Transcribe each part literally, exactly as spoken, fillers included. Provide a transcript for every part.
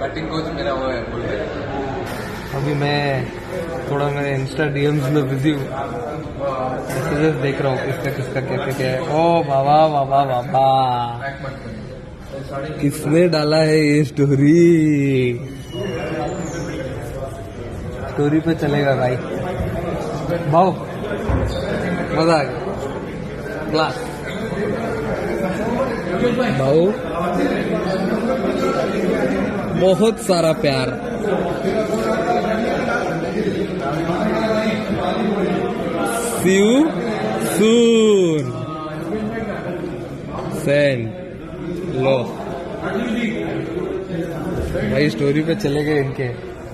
Batting coach मेरा वो है बोल रहे। अभी मैं थोड़ा मेरे इंस्टा डीएम्स में बिजी हूँ, मैसेजेस देख रहा हूँ किसका किसका क्या क्या क्या है। ओ बाबा बाबा बाबा, किसने डाला है ये स्टोरी? स्टोरी पे चलेगा भाई, भाव मजा आ गया। क्लास भाव, बहुत सारा प्यार। See you soon. Send. लो भाई, स्टोरी पे चले गए इनके।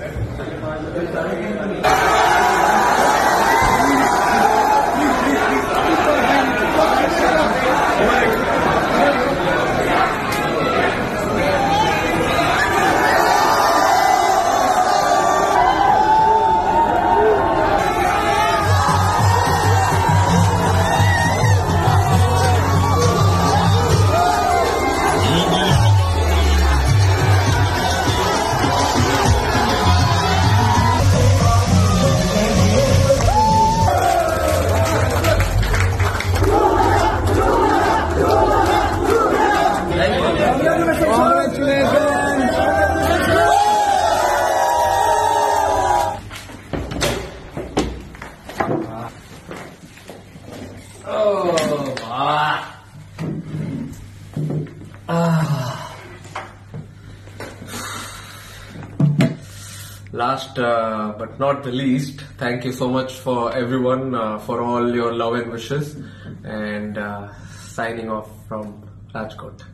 Last uh, but not the least, thank you so much for everyone uh, for all your love and wishes, and uh, signing off from Rajkot.